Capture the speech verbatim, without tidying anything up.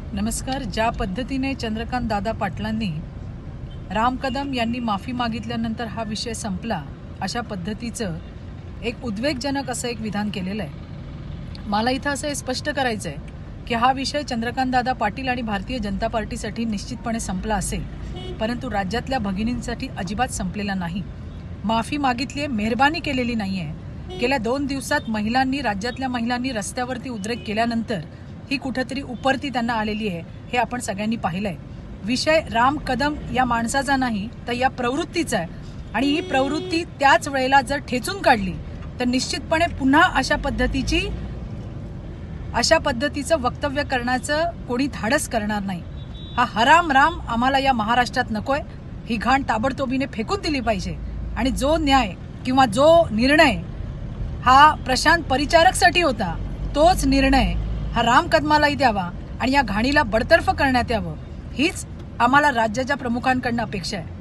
नमस्कार. ज्या पद्धतीने चंद्रकांत दादा पाटलांनी राम कदम यांनी माफी मागितल्यानंतर हा विषय संपला, अशा पद्धतीचं एक उद्वेगजनक असं एक विधान केलेलं आहे. मला इथं असं स्पष्ट करायचं आहे की हा विषय चंद्रकांत दादा पाटील आणि भारतीय जनता पार्टीसाठी निश्चितपणे संपला असेल, परंतु राज्यातल्या भगिनींसाठी अजिबात संपलेला नाही. माफी मागितली आहे, मेहरबानी केलेली नाही आहे. गेल्या दोन दिवसात महिलांनी, राज्यातल्या महिलांनी रस्त्यावरती उद्रेक केल्यानंतर ही कुठेतरी उपरती त्यांना आलेली आहे, हे आपण सगळ्यांनी पाहिलं आहे. विषय राम कदम या माणसाचा नाही, तर या प्रवृत्तीचा आहे. आणि ही प्रवृत्ती त्याच वेळेला जर ठेचून काढली तर निश्चितपणे पुन्हा अशा पद्धतीची अशा पद्धतीचं वक्तव्य करण्याचं कोणी धाडस करणार नाही. हा हराम राम आम्हाला या महाराष्ट्रात नकोय. ही घाण ताबडतोबीने फेकून दिली पाहिजे. आणि जो न्याय किंवा जो निर्णय हा प्रशांत परिचारकसाठी होता, तोच निर्णय हा राम कदमालाही द्यावा आणि या घाणीला बडतर्फ करण्यात यावं, हीच आम्हाला राज्याच्या प्रमुखांकडून अपेक्षा आहे.